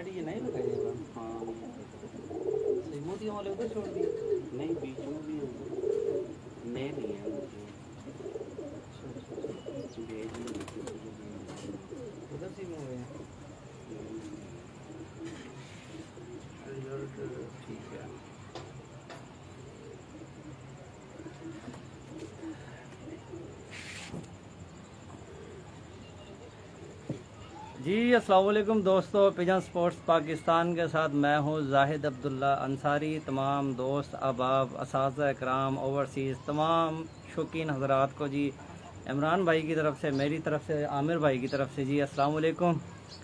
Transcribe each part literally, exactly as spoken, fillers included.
ये नहीं लगाए? हाँ सही, मोतियों वाले उधर छोड़ दिए? नहीं, बीच में भी नए नहीं है मुझे, भेज ही नहीं थी उधर से हुए हैं। रिजल्ट ठीक है। जी अस्सलाम वालेकुम दोस्तों, पिजन स्पोर्ट्स पाकिस्तान के साथ मैं हूं जाहिद अब्दुल्ला अंसारी। तमाम दोस्त अहबाब, असातिज़ा इकराम, ओवरसीज़ तमाम शौकीन हज़रात को जी इमरान भाई की तरफ से, मेरी तरफ से, आमिर भाई की तरफ से जी अस्सलाम वालेकुम।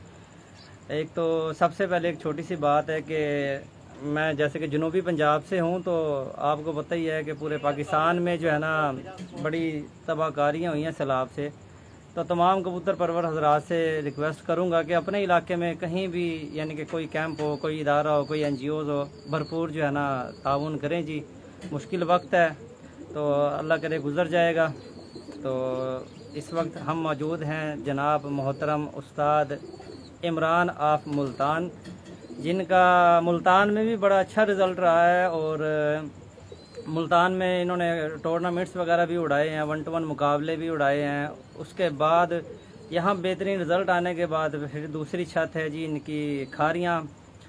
एक तो सबसे पहले एक छोटी सी बात है कि मैं जैसे कि जनूबी पंजाब से हूं, तो आपको पता ही है कि पूरे पाकिस्तान में जो है ना बड़ी तबाहकारियाँ हुई हैं सैलाब से। तो तमाम कबूतर परवर हजरात से रिक्वेस्ट करूंगा कि अपने इलाके में कहीं भी यानी कि कोई कैंप हो, कोई इदारा हो, कोई एन जी ओज़ हो, भरपूर जो है ना ताउन करें जी। मुश्किल वक्त है तो अल्लाह करे गुज़र जाएगा। तो इस वक्त हम मौजूद हैं जनाब मोहतरम उस्ताद इमरान ऑफ मुल्तान, जिनका मुल्तान में भी बड़ा अच्छा रिज़ल्ट रहा है और मुल्तान में इन्होंने टूर्नामेंट्स वगैरह भी उड़ाए हैं, वन टू वन मुकाबले भी उड़ाए हैं। उसके बाद यहाँ बेहतरीन रिज़ल्ट आने के बाद फिर दूसरी छत है जी इनकी खारियाँ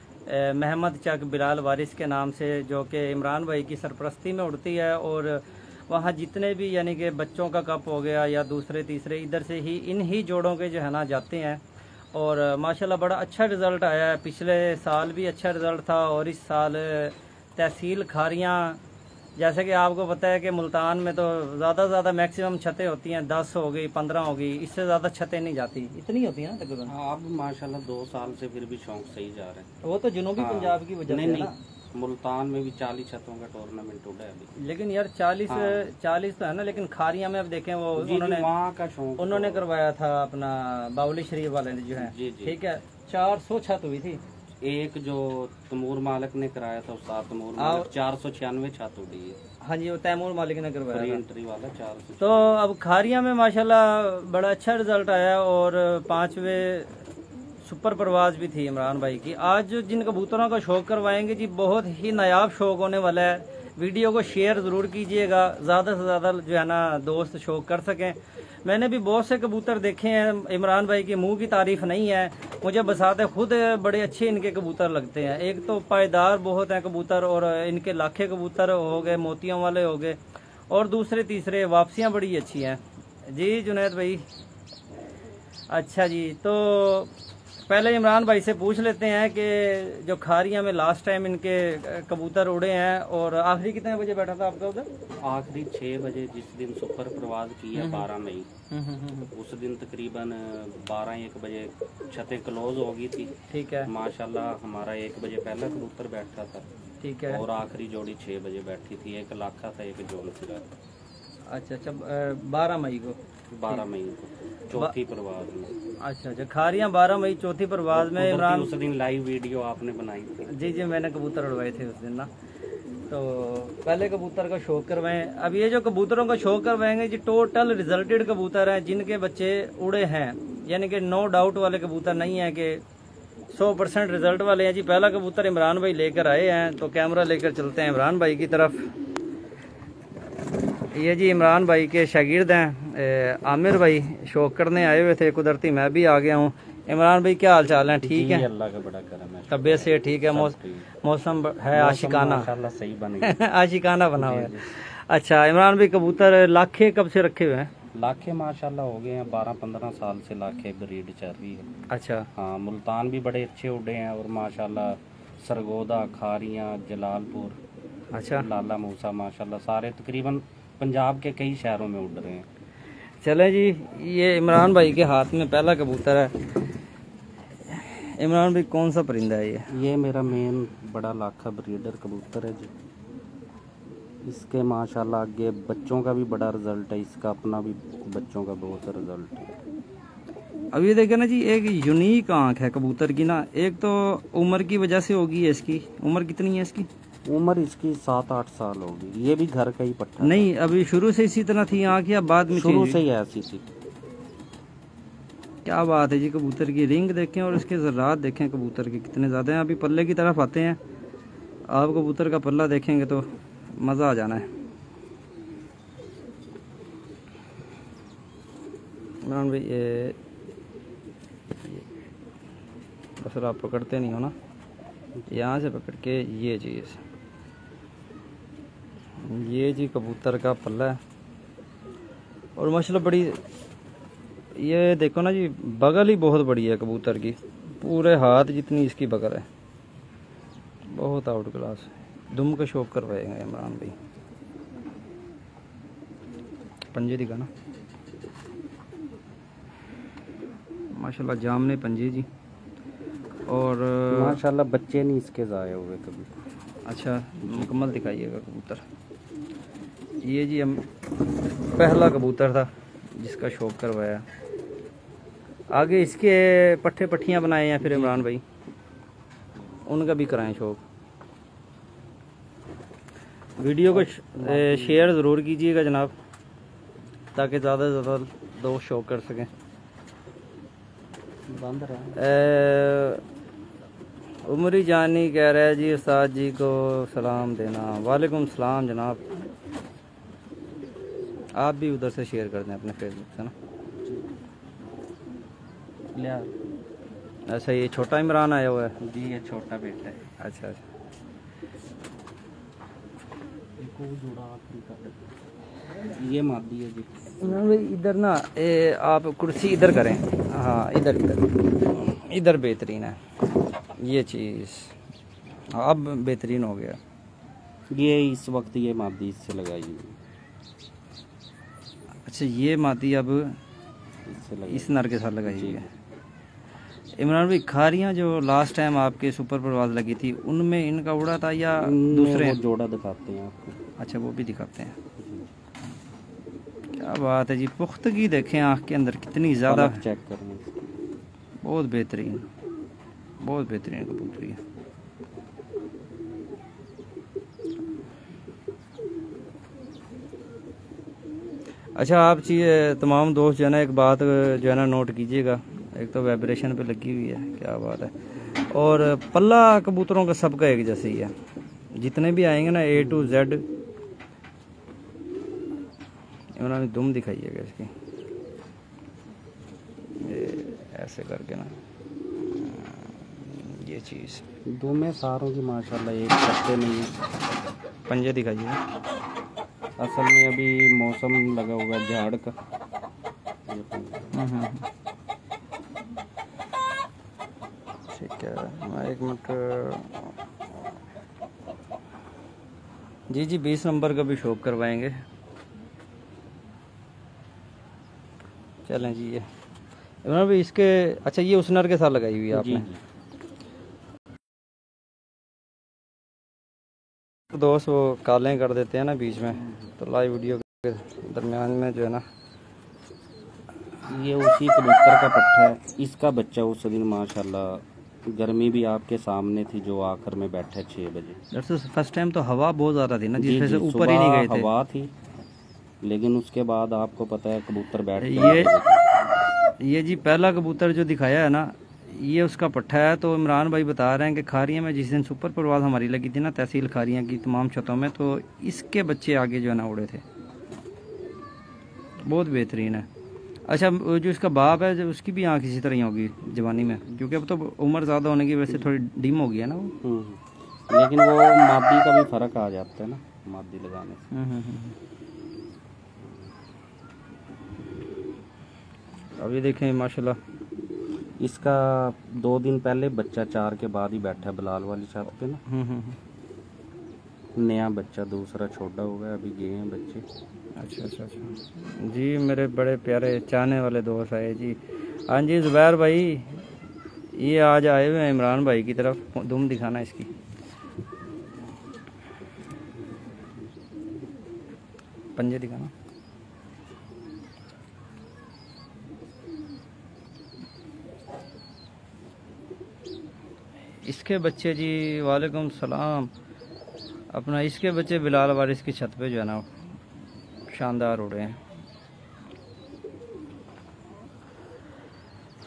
महमद चक बिलाल वारिस के नाम से, जो कि इमरान भाई की सरपरस्ती में उड़ती है। और वहाँ जितने भी यानी कि बच्चों का कप हो गया या दूसरे तीसरे इधर से ही इन ही जोड़ों के जो है ना जाते हैं। और माशाल्लाह बड़ा अच्छा रिज़ल्ट आया है। पिछले साल भी अच्छा रिज़ल्ट था और इस साल तहसील खारियाँ, जैसे कि आपको पता है कि मुल्तान में तो ज़्यादा से ज़्यादा मैक्सिमम छतें होती हैं, दस हो गई, पंद्रह हो गई, इससे ज़्यादा छतें नहीं जाती, इतनी होती हैं ना तकरीबन। हाँ, अब माशाल्लाह दो साल से फिर भी शौक सही जा रहे हैं। वो तो जनूबी हाँ, पंजाब की वजह नहीं से नहीं ना। मुल्तान में भी चालीस छतों का टूर्नामेंट उड़ा है अभी। लेकिन यार चालीस हाँ। चालीस तो है ना, लेकिन खारियाँ में अब देखें वो उन्होंने वहाँ का शौक उन्होंने करवाया था अपना बावली शरीफ वाले ने जो है, ठीक है, चार सौ छत हुई थी। एक जो तमूर मालिक ने कराया था उस्ताद तमूर मालिक, चार सौ छियानवे छत उड़ी है। हाँ जी, वो तैमूर मालिक ने करवाया था। एंट्री वाला चार सौ। तो अब खारियाँ में माशाल्लाह बड़ा अच्छा रिजल्ट आया और पांचवे सुपर परवाज भी थी इमरान भाई की। आज जिन कबूतरों का शौक करवाएंगे जी, बहुत ही नायाब शौक होने वाला है। वीडियो को शेयर ज़रूर कीजिएगा, ज़्यादा से ज़्यादा जो है ना दोस्त शौक कर सकें। मैंने भी बहुत से कबूतर देखे हैं, इमरान भाई के मुंह की तारीफ नहीं है, मुझे बसाते खुद बड़े अच्छे इनके कबूतर लगते हैं। एक तो पायदार बहुत हैं कबूतर और इनके लाखे कबूतर हो गए, मोतियों वाले हो गए, और दूसरे तीसरे वापसियां बड़ी अच्छी हैं जी जुनैद भाई। अच्छा जी, तो पहले इमरान भाई से पूछ लेते हैं कि जो खारियाँ में लास्ट टाइम इनके कबूतर उड़े हैं, और आखिरी कितने बजे बैठा था आपका उधर? आखिरी छः बजे जिस दिन सुपर प्रवाज किया बारह मई, उस दिन तकरीबन बारह एक बजे छतें क्लोज हो गई थी। ठीक है, माशाल्लाह हमारा एक बजे पहला कबूतर बैठा था। ठीक है, और आखिरी जोड़ी छः बजे बैठी थी, एक लाखा था, एक जोन सिरा। अच्छा अच्छा, बारह मई को बारह मई को चौथी प्रवाज में। अच्छा अच्छा, खारियाँ बारह मई चौथी प्रवाज में इमरान। उस दिन लाइव वीडियो आपने बनाई थी। जी जी, मैंने कबूतर उड़वाए थे उस दिन ना। तो पहले कबूतर का शौक करवाएं। अब ये जो कबूतरों का शौक करवाएंगे जी, टोटल रिजल्टेड कबूतर हैं जिनके बच्चे उड़े हैं, यानी कि नो डाउट वाले कबूतर नहीं है कि सौ परसेंट रिजल्ट वाले हैं जी। पहला कबूतर इमरान भाई लेकर आए हैं, तो कैमरा लेकर चलते हैं इमरान भाई की तरफ। ये जी इमरान भाई के शागिर्द हैं आमिर भाई, शौक करने आए हुए थे, कुदरती मैं भी आ गया हूँ। इमरान भाई क्या हाल चाल है? ठीक है, अल्लाह का बड़ा करम है, तबीयत से ठीक है। मौसम है आशिकाना, सही बन गया आशिकाना बना हुआ है। अच्छा इमरान भाई, कबूतर लाखे कब से रखे हुए हैं? लाखे माशाल्लाह हो गए हैं, बारह पंद्रह साल से लाखे ब्रीड चल रही है। अच्छा हाँ, मुल्तान भी बड़े अच्छे उड़े हैं, और माशाल्लाह सरगोदा, खारियाँ, जलालपुर, अच्छा लाला मूसा, माशाल्लाह सारे तकरीबन पंजाब के कई शहरों में उड़ रहे हैं। चले जी, ये इमरान भाई के हाथ में पहला कबूतर है। इमरान भाई कौन सा परिंदा है ये? ये मेरा मेन बड़ा लाखा ब्रीडर कबूतर है जी। इसके माशाल्लाह आगे बच्चों का भी बड़ा रिजल्ट है, इसका अपना भी बच्चों का बहुत रिजल्ट है। अब ये देखे ना जी, एक यूनिक आंख है कबूतर की ना। एक तो उम्र की वजह से होगी है इसकी। उम्र कितनी है इसकी? उम्र इसकी सात आठ साल होगी। ये भी घर का ही पट्टा नहीं, अभी शुरू से इसी तरह थी आंख या बाद में? शुरू से ही ऐसी थी। क्या बात है जी। कबूतर की रिंग देखें और इसके ज़रात देखें कबूतर के कितने ज़्यादा हैं। अभी पल्ले की तरफ आते हैं, आप कबूतर का पल्ला देखेंगे तो मज़ा आ जाना है। इमरान भाई ये बस आप पकड़ते नहीं हो ना, यहाँ से पकड़ के ये चीज़, ये जी कबूतर का पल्ला है। और माशाल्लाह बड़ी, ये देखो ना जी, बगल ही बहुत बड़ी है कबूतर की, पूरे हाथ जितनी इसकी बगल है, बहुत आउट क्लास। दुम का शौक करवाएगा इमरान भाई। पंजे दिखा ना, माशाल्लाह जामने पंजे जी। और माशाल्लाह बच्चे नहीं इसके ज़ाया हुए कभी। अच्छा मुकम्मल दिखाइएगा कबूतर। ये जी हम पहला कबूतर था जिसका शौक करवाया। आगे इसके पट्टे पट्टियाँ बनाए हैं फिर इमरान भाई, उनका भी कराएं शौक। वीडियो को शेयर ज़रूर कीजिएगा जनाब, ताकि ज़्यादा से ज़्यादा दोस्त शौक कर सकें। उमरी जानी कह रहा है जी उस्ताद जी को सलाम देना। वालेकुम सलाम जनाब। आप भी उधर से शेयर कर दें अपने फेसबुक से ना। अच्छा ये छोटा इमरान आया हुआ है जी, ये छोटा बेटा है। अच्छा अच्छा, ये मादी है जी। इमरान भाई इधर ना ए, आप कुर्सी इधर करें। हाँ इधर इधर इधर बेहतरीन है ये चीज़, अब बेहतरीन हो गया। ये इस वक्त ये मादी इससे लगाई हुई। अच्छा ये मादी अब इस नर के साथ लगाई हुई है। इमरान भाई खारियाँ जो लास्ट टाइम आपके सुपर परवाज लगी थी उनमें इनका उड़ा था या दूसरे? वो जोड़ा दिखाते हैं आपको। अच्छा वो भी दिखाते हैं। क्या बात है जी, पुख्तगी देखें आँख के अंदर कितनी ज़्यादा। चेक करें, बहुत बेहतरीन, बहुत बेहतरीन कबूतरी है। अच्छा आप चीज़ तमाम दोस्त जो है ना एक बात जो है ना नोट कीजिएगा, एक तो वाइब्रेशन पे लगी हुई है, क्या बात है। और पल्ला कबूतरों का सबका एक जैसे ही है, जितने भी आएंगे ना ए टू जेड। इन्होंने दुम दिखाइएगा इसकी, ये ऐसे करके ना ये चीज़। दुम सारों की माशाल्लाह एक पत्ते नहीं है। पंजे दिखाइए। असल में अभी मौसम लगा हुआ है झाड़ का। ठीक है, मैं एक मिनट जी जी बीस नंबर का भी शौक करवाएंगे। चलें जी ये इमरान भाई इसके, अच्छा ये उस नर के साथ लगाई हुई है आपने? दोस्त वो कालें कर देते हैं ना बीच में, तो लाइव वीडियो के दरमियान में जो है ना, ये उसी कबूतर का पट्टा है। इसका बच्चा उस दिन माशाल्लाह गर्मी भी आपके सामने थी जो आखिर में बैठा छः बजे। फर्स्ट टाइम तो हवा बहुत ज़्यादा थी ना, जिस वजह से ऊपर ही नहीं गए थे। हवा थी, लेकिन उसके बाद आपको पता है कबूतर बैठ ये ये जी पहला कबूतर जो दिखाया है ना, ये उसका पट्टा है। तो इमरान भाई बता रहे हैं कि खारियाँ में जिस दिन सुपर परवाज हमारी लगी थी ना तहसील खारियाँ की तमाम छतों में, तो इसके बच्चे आगे जो है ना उड़े थे। बहुत बेहतरीन है। अच्छा जो इसका बाप है जो उसकी भी आँख इसी तरह ही होगी जवानी में, क्योंकि अब तो उम्र ज़्यादा होने की वजह से थोड़ी डिम हो गई है ना वो। लेकिन वो मादी का भी फर्क आ जाता है ना मादी लगाने से। अभी देखें माशाल्लाह इसका दो दिन पहले बच्चा चार के बाद ही बैठा है बिलाल वाली छत पे ना। नया बच्चा दूसरा छोटा हो गया, अभी गए हैं बच्चे। अच्छा अच्छा अच्छा जी, मेरे बड़े प्यारे चाहने वाले दोस्त आए जी। हाँ जी जुबैर भाई, ये आज आए हुए हैं इमरान भाई की तरफ, दुम दिखाना इसकी। पंजे दिखाना। इसके बच्चे जी वालेकुम सलाम। अपना इसके बच्चे बिलाल वारिस की छत पे जो है ना शानदार उड़े हैं।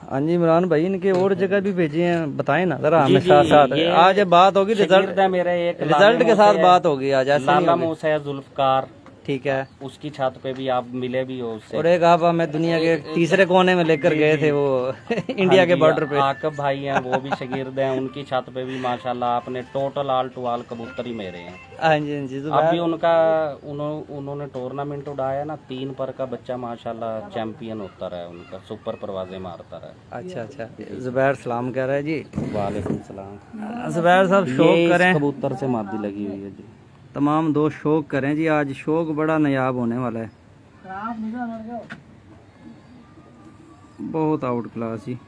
हाँ जी इमरान भाई, इनके और जगह भी भेजे हैं, बताएं ना जरा हमें साथ साथ। आज बात होगी रिजल्ट मेरे एक रिजल्ट के साथ बात होगी आज। लाला मूसा जुल्फकार, ठीक है, उसकी छत पे भी आप मिले भी हो उससे। और एक आप हमें दुनिया के तीसरे कोने में लेकर गए थे वो इंडिया के बॉर्डर पे। आकब भाई हैं, वो भी शागिर्द हैं, उनकी छत पे भी माशाल्लाह आपने टोटल आल टू आल कबूतर ही मेरे हैं। हाँ जी हाँ जी। अभी उनका उन्हों, उन्होंने टूर्नामेंट उड़ाया ना, तीन पर का बच्चा माशाल्लाह चैंपियन होता रहा, उनका सुपर परवाजे मारता रहा। अच्छा अच्छा। जुबैर सलाम कह रहा है जी। वालेकुम सलाम। जुबैर साहब शौक करें, कबूतर से मादी लगी हुई है जी। तमाम दोस्त शौक करें जी, आज शौक बड़ा नायाब होने वाला है, बहुत आउट क्लास जी।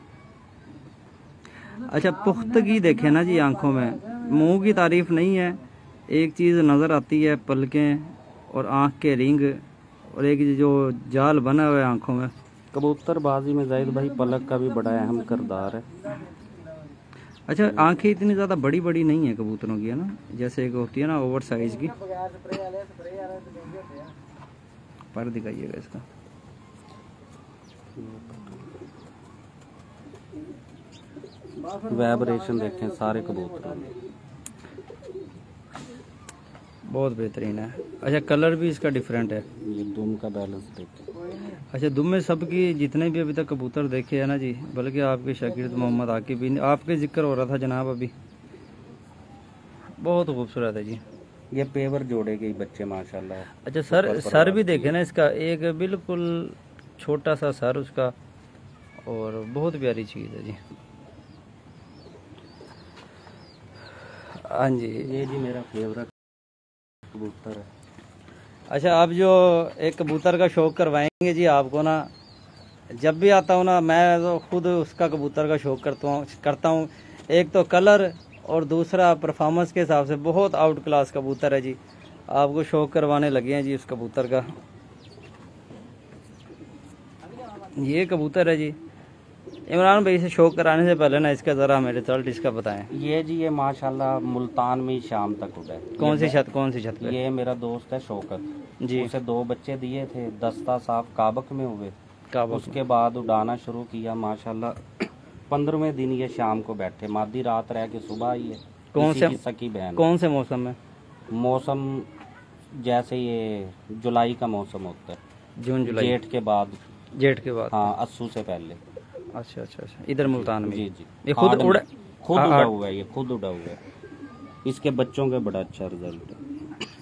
अच्छा पुख्तगी देखें ना जी आंखों में, मुंह की तारीफ नहीं है, एक चीज़ नज़र आती है पलकें और आंख के रिंग, और एक जो जाल बना हुआ है आंखों में। कबूतरबाजी में जाहिद भाई पलक का भी बड़ा अहम किरदार है। अच्छा आंखें इतनी ज़्यादा बड़ी बड़ी नहीं है कबूतरों की, है ना, जैसे एक होती है ना ओवर साइज की। पर दिखाइएगा इसका, वाइब्रेशन देखें सारे कबूतरों में, बहुत बेहतरीन है। अच्छा कलर भी इसका डिफरेंट है, ये दुम का बैलेंस देखें। अच्छा दुम में सबकी जितने भी अभी तक कबूतर देखे हैं ना जी, बल्कि आपके शागिर्द मोहम्मद आकिब भी, आपके जिक्र हो रहा था जनाब अभी, बहुत खूबसूरत है जी। ये पेवर जोड़े के बच्चे माशाल्लाह। अच्छा सर, सर भी देखे ना इसका, एक बिल्कुल छोटा सा सर उसका, और बहुत प्यारी चीज़ है जी। हाँ जी ये जी मेरा फेवरेट कबूतर है। अच्छा आप जो एक कबूतर का शौक करवाएंगे जी आपको ना, जब भी आता हूँ ना मैं तो खुद उसका कबूतर का शौक करता हूँ करता हूँ एक तो कलर और दूसरा परफॉर्मेंस के हिसाब से बहुत आउट क्लास कबूतर है जी। आपको शौक करवाने लगे हैं जी उस कबूतर का। ये कबूतर है जी। इमरान भाई से शौक कराने से पहले ना इसका ज़रा हमें रिजल्ट इसका बताएं। ये जी ये माशाल्लाह मुल्तान में ही शाम तक उड़ा है। कौन सी छत कौन सी छत पे? ये मेरा दोस्त है शौकत जी, उसे दो बच्चे दिए थे, दस्ता साफ काबक में हुए, काबक उसके बाद उड़ाना शुरू किया माशाल्लाह। पंद्रहवें दिन ये शाम को बैठे, मादी रात रह के सुबह आई है। कौन से सकी बहन? कौन से मौसम में? मौसम जैसे ये जुलाई का मौसम होता है, जून जुलाई, जेठ के बाद। जेठ के बाद, हाँ अस्सू से पहले। अच्छा अच्छा अच्छा, इधर मुल्तान में। जी जी ये खुद उड़ा खुद उड़ा हुआ है, ये खुद उड़ा हुआ है। इसके बच्चों का बड़ा अच्छा रिजल्ट है।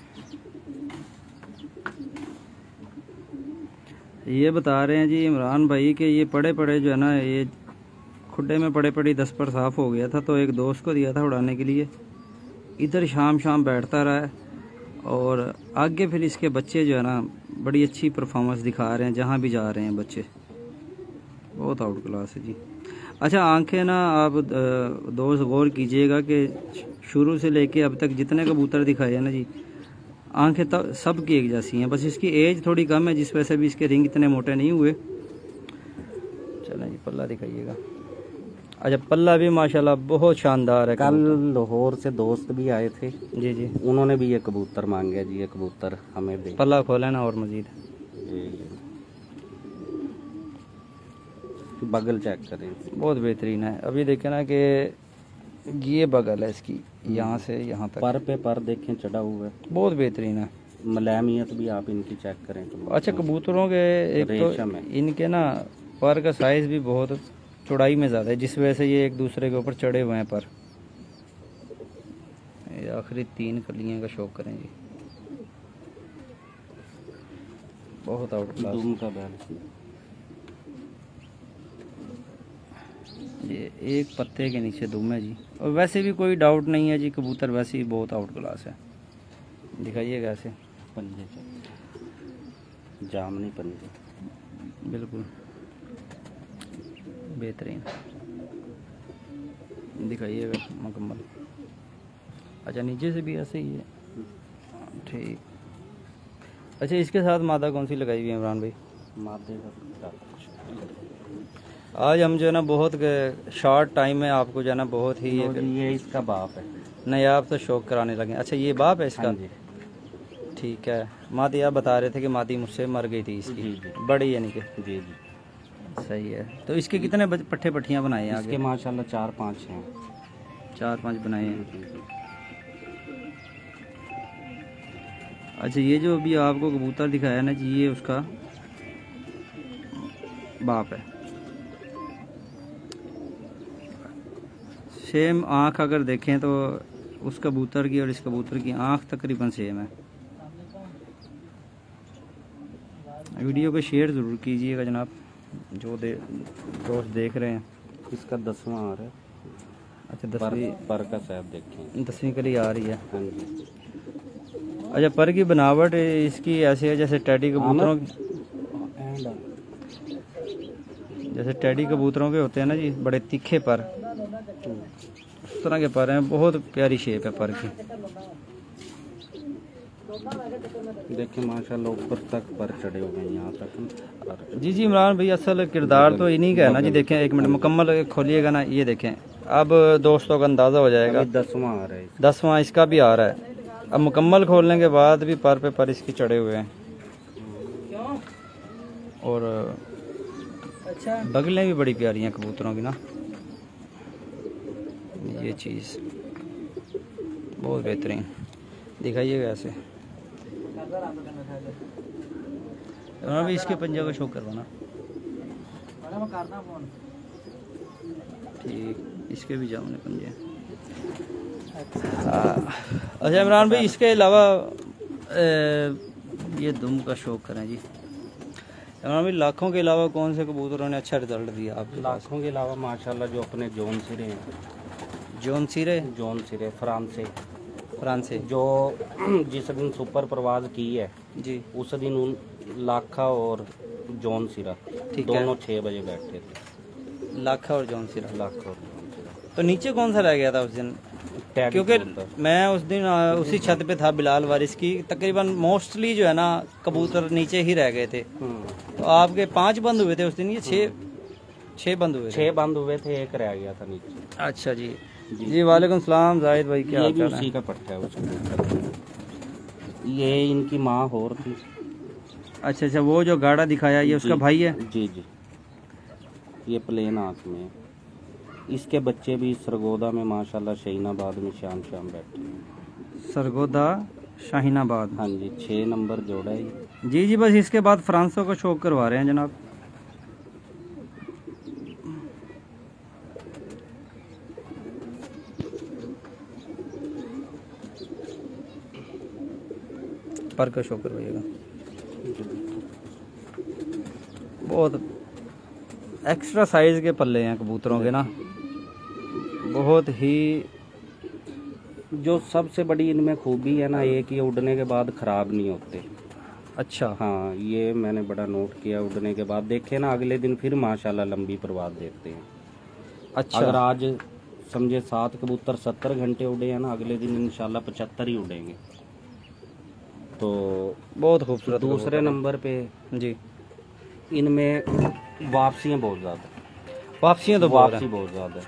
ये बता रहे हैं जी इमरान भाई कि ये पड़े पड़े जो है ना, ये खुड्डे में पड़े पड़े दस पर साफ हो गया था, तो एक दोस्त को दिया था उड़ाने के लिए। इधर शाम शाम बैठता रहा है, और आगे फिर इसके बच्चे जो है ना बड़ी अच्छी परफॉर्मेंस दिखा रहे हैं जहाँ भी जा रहे हैं बच्चे, बहुत आउट क्लास है जी। अच्छा आंखें ना आप दोस्त गौर कीजिएगा कि शुरू से लेके अब तक जितने कबूतर दिखाए हैं ना जी, आंखें तब सब की एक जैसी हैं, बस इसकी एज थोड़ी कम है जिस वजह से भी इसके रिंग इतने मोटे नहीं हुए। चलें जी पल्ला दिखाइएगा। अच्छा पल्ला भी माशाल्लाह बहुत शानदार है। कल लाहौर से दोस्त भी आए थे जी जी, उन्होंने भी ये कबूतर मांगे जी, ये कबूतर हमें दे। पल्ला खोले ना और मजीद बगल चेक करें, बहुत बेहतरीन है। अभी देखें ना कि ये बगल है इसकी, यहाँ से यहाँ तक पर पे पर देखें चढ़ा हुआ है, बहुत बेहतरीन है। मलैमियत भी आप इनकी चेक करें। अच्छा कबूतरों के एक तो इनके ना पर का साइज भी बहुत चौड़ाई में ज़्यादा है, जिस वजह से ये एक दूसरे के ऊपर चढ़े हुए हैं पर। आखिरी तीन कलियां का शौक करें जी, बहुत आउट क्लास। दुम का बैलेंस ये एक पत्ते के नीचे दुम है जी, और वैसे भी कोई डाउट नहीं है जी, कबूतर वैसे ही बहुत आउट क्लास है। दिखाइएगा ऐसे पंजे जामनी पंजे, बिल्कुल बेहतरीन, दिखाइएगा मुकम्मल। अच्छा नीचे से भी ऐसे ही है, ठीक। अच्छा इसके साथ मादा कौन सी लगाई हुई है इमरान भाई? मादे का आज हम जो है ना बहुत शॉर्ट टाइम में आपको जो है ना बहुत ही एक ये इसका बाप है, नहीं आप तो शौक कराने लगे। अच्छा ये बाप है इसका? जी ठीक है। मादी आप बता रहे थे कि मादी मुझसे मर गई थी इसकी, जी जी, बड़ी यानी कि जी जी। सही है। तो इसके कितने पट्ठे पट्टियाँ बनाए हैं? इसके माशाल्लाह चार पाँच हैं। चार पाँच बनाए हैं। अच्छा, ये जो अभी आपको कबूतर दिखाया ना जी, ये उसका बाप है। सेम आँख अगर देखें तो उस कबूतर की और इस कबूतर की आँख तकरीबन सेम है। वीडियो को शेयर ज़रूर कीजिएगा जनाब, जो दे दोस्त देख रहे हैं। इसका दसवां आ रहा है। अच्छा, दसवीं पर का शायद देखें, दसवीं कली आ रही है। हाँ जी। अच्छा, पर की बनावट इसकी ऐसे है जैसे टैडी कबूतरों जैसे टैडी कबूतरों के होते हैं ना जी, बड़े तीखे पर, उस तरह के पर हैं। बहुत प्यारी शेप है पर की। देखिए माशाल्लाह ऊपर तक पर चढ़े हुए हैं यहाँ तक। जी जी इमरान भाई, असल किरदार तो इन्हीं का है ना जी। देखें, एक मिनट मुकम्मल खोलिएगा ना, ये देखें। अब दोस्तों का अंदाज़ा हो जाएगा। दसवां आ रहा है, दसवां इसका भी आ रहा है। अब मुकम्मल खोलने के बाद भी पर पे पर इसकी चढ़े हुए हैं। और अच्छा, बगलें भी बड़ी प्यारी हैं कबूतरों की ना। ये चीज़ बहुत बेहतरीन, दिखाइएगा ऐसे। अभी इसके पंजे को शो करवाना। ठीक, इसके भी जाओ पंजे। अच्छा इमरान भाई, इसके अलावा ये दुम का शौक करें जी। इमरान भाई, लाखों के अलावा कौन से कबूतरों ने अच्छा रिजल्ट दिया आपके? लाखों के अलावा माशाल्लाह जो अपने जोन सिरे हैं। जोन सिरे? जोन सिरे फ्रांस से। फ्रांस से जो जिस दिन सुपर प्रवाज की है जी, उस दिन उन लाखा और जोन सिरा दोनों छः बजे बैठे थे। लाखा और जोन सिरा? लाखा और जोन सिरा। तो नीचे कौन सा रह गया था उस दिन? क्योंकि मैं उस दिन उसी छत पे था बिलाल वारिस की, तकरीबन मोस्टली जो है ना कबूतर नीचे ही रह गए थे। तो आपके पांच बंद हुए थे उस दिन, ये छः छः बंद हुए? छः बंद हुए थे, एक रह गया था नीचे। अच्छा जी जी, जी वालेकुम सलाम जाहिद भाई, क्या ये भी उसी का पट्टा है उसको। ये इनकी माँ और थी। अच्छा अच्छा, वो जो गाड़ा दिखाया ये उसका भाई है? जी जी, ये प्लेन आँख में है। इसके बच्चे भी सरगोदा में माशाल्लाह शाहीनाबाद में शाम शाम बैठे हैं। सरगोदा शाहीनाबाद? हाँ जी, छः नंबर जोड़ा है जी जी। बस इसके बाद फ्रांसों को शौक करवा रहे हैं जनाब। पर का शौक करवाइएगा। बहुत एक्स्ट्रा साइज के पल्ले हैं कबूतरों के ना, बहुत ही। जो सबसे बड़ी इनमें खूबी है ना, एक ये उड़ने के बाद ख़राब नहीं होते। अच्छा हाँ, ये मैंने बड़ा नोट किया। उड़ने के बाद देखे ना, अगले दिन फिर माशाल्लाह लंबी परवाज़ देते हैं। अच्छा, अगर आज समझे सात कबूतर सत्तर घंटे उड़े हैं ना, अगले दिन इंशाल्लाह पचहत्तर ही उड़ेंगे। तो बहुत खूबसूरत। दूसरे नंबर पे जी, इनमें वापसियाँ बहुत ज़्यादा। वापसियाँ तो वापसी बहुत ज़्यादा।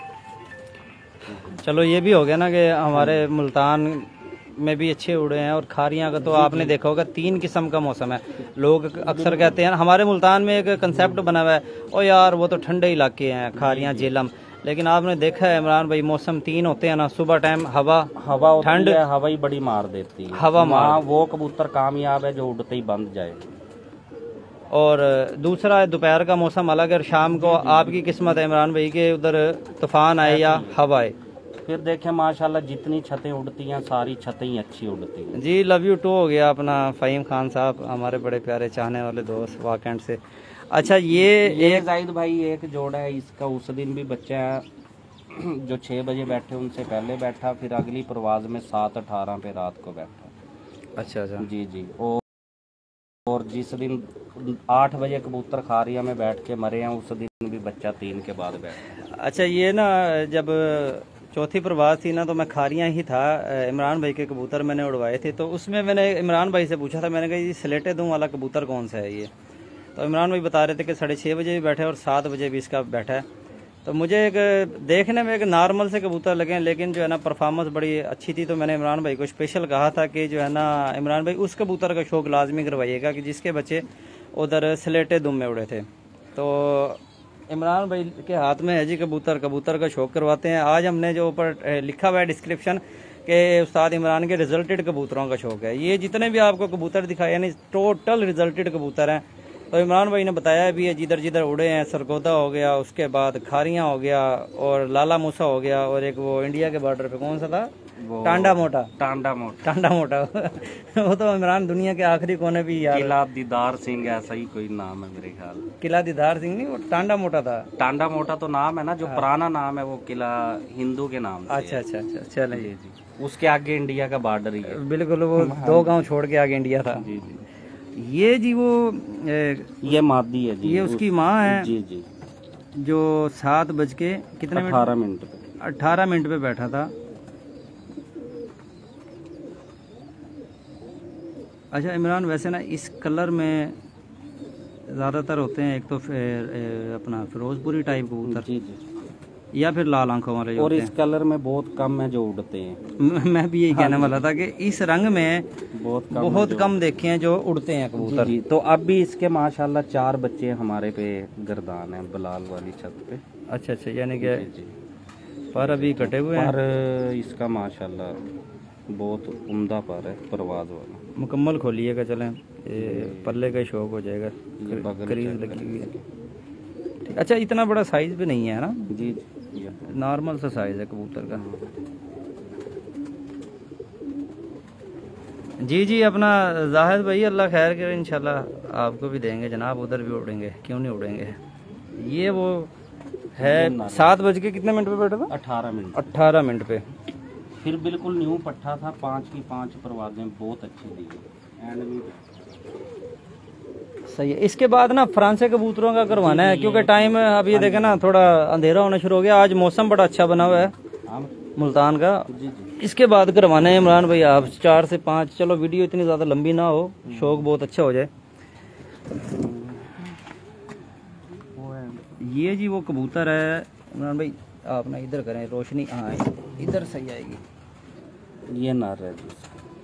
चलो ये भी हो गया ना कि हमारे मुल्तान में भी अच्छे उड़े हैं। और खारियाँ का तो आपने देखा होगा, तीन किस्म का मौसम है। लोग अक्सर कहते हैं, हमारे मुल्तान में एक कंसेप्ट बना हुआ है, ओ यार वो तो ठंडे इलाके हैं खारियाँ झेलम, लेकिन आपने देखा है इमरान भाई, मौसम तीन होते हैं ना। सुबह टाइम हवा हवा ठंड, हवा ही बड़ी मार देती है। हवा मार, वो कबूतर कामयाब है जो उड़ते ही बंद जाए। और दूसरा है दोपहर का मौसम अलग है, और शाम को आपकी किस्मत है इमरान भाई के उधर तूफान आए या हवा आए। फिर देखें माशाल्लाह जितनी छतें उड़ती हैं सारी छतें ही अच्छी उड़ती हैं। जी, लव यू टू हो गया अपना फ़हीम खान साहब, हमारे बड़े प्यारे चाहने वाले दोस्त वाकंड से। अच्छा, ये, ये एक जाहिद भाई एक जोड़ा है इसका, उस दिन भी बच्चा जो छः बजे बैठे उनसे पहले बैठा, फिर अगली परवाज़ में सात अठारह पे रात को बैठा। अच्छा अच्छा जी जी। और और जिस दिन आठ बजे कबूतर खारिया में बैठ के मरे हैं, उस दिन भी बच्चा तीन के बाद बैठा। अच्छा, ये ना जब चौथी प्रवास थी ना, तो मैं खारियाँ ही था, इमरान भाई के कबूतर मैंने उड़वाए थे। तो उसमें मैंने इमरान भाई से पूछा था, मैंने कहा ये स्लेटे दूँ वाला कबूतर कौन सा है ये? तो इमरान भाई बता रहे थे कि साढ़े छः बजे भी बैठा है और सात बजे भी इसका बैठा है। तो मुझे एक देखने में एक नॉर्मल से कबूतर लगे, लेकिन जो है ना परफॉर्मेंस बड़ी अच्छी थी। तो मैंने इमरान भाई को स्पेशल कहा था कि जो है ना इमरान भाई उस कबूतर का शौक लाजमी करवाइएगा कि जिसके बच्चे उधर स्लेटे दुम में उड़े थे। तो इमरान भाई के हाथ में है जी कबूतर, कबूतर का शौक करवाते हैं। आज हमने जो ऊपर लिखा हुआ है डिस्क्रिप्शन के उस्ताद इमरान के रिजल्टेड कबूतरों का शौक है। ये जितने भी आपको कबूतर दिखाए यानी टोटल रिजल्टेड कबूतर हैं। तो इमरान भाई ने बताया भी है जिधर जिधर उड़े हैं, सरगोदा हो गया, उसके बाद खारियाँ हो गया और लाला मूसा हो गया, और एक वो इंडिया के बॉर्डर पे कौन सा था, टांडा मोटा टांडा मोटा टांडा मोटा वो तो इमरान दुनिया के आखिरी कोने भी यार, किला दीदार सिंह ऐसा ही कोई नाम है मेरे ख्याल। किला दीदार सिंह नहीं, वो टांडा मोटा था। टांडा मोटा तो नाम है ना, जो पुराना नाम है वो किला हिंदू के नाम से। अच्छा अच्छा अच्छा चले जी जी, उसके आगे इंडिया का बॉर्डर ही है। बिल्कुल, वो दो गांव छोड़ के आगे इंडिया था। जी जी, ये जी वो ए, ये मादी है जी, ये उसकी माँ है जी जी, जो सात बज के कितने मिनट अठारह मिनट पे अठारह मिनट पे बैठा था। अच्छा इमरान, वैसे ना इस कलर में ज़्यादातर होते हैं, एक तो फिर ए, अपना फिरोजपुरी टाइप कबूतर जी जी, या फिर लाल आंखों वाले, और इस कलर में बहुत कम है जो उड़ते हैं। मैं भी यही कहने वाला था कि इस रंग में बहुत कम बहुत कम देखे हैं जो उड़ते हैं कबूतर। जी, तो अब भी इसके माशाल्लाह चार बच्चे हमारे पे गर्दान है बलाल वाली छत पे। अच्छा अच्छा, यानी कि पर अभी कटे हुए हैं। पर इसका माशाल्लाह बहुत उम्दा पर है, परवाज वाला। मुकम्मल खोलिएगा, चलें ये पल्ले का शौक हो जाएगा, करीज लगी हुई है। अच्छा, इतना बड़ा साइज भी नहीं है ना? जी जी, नॉर्मल सा साइज है कबूतर का। जी जी, अपना जाहिद भाई अल्लाह खैर करे, इंशाल्लाह आपको भी देंगे जनाब, उधर भी उड़ेंगे, क्यों नहीं उड़ेंगे। ये वो है सात बज के कितने मिनट पे बैठा था? अठारह मिनट अठारह मिनट पे। फिर बिल्कुल न्यू पट्ठा था, पाँच की पाँच परवाजें बहुत अच्छी दी एंड भी सही है। इसके बाद ना फ्रांसे कबूतरों का करवाना है, क्योंकि टाइम अब ये देखे ना थोड़ा अंधेरा होना शुरू हो गया। आज मौसम बड़ा अच्छा बना हुआ है मुल्तान का। जी जी, इसके बाद करवाना है इमरान भाई आप, चार से पाँच। चलो वीडियो इतनी ज़्यादा लंबी ना हो, शौक बहुत अच्छा हो जाए। ये जी वो कबूतर है इमरान भाई, आप ना इधर करें रोशनी, हाँ इधर सही आएगी। ये नर है जी।